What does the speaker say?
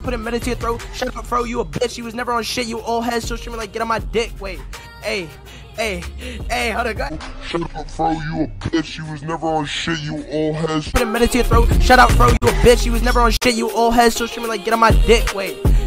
Put a medal to your throat. Shut up, bro. You a bitch. You was never on shit. You old head still streaming like get on my dick. Wait. Hey, hold on, guys. Shut up, bro. You a bitch. You was never on shit. You old head. Put a medal to your throat. Shut up, bro. You a bitch. You was never on shit. You old head still streaming like get on my dick. Wait.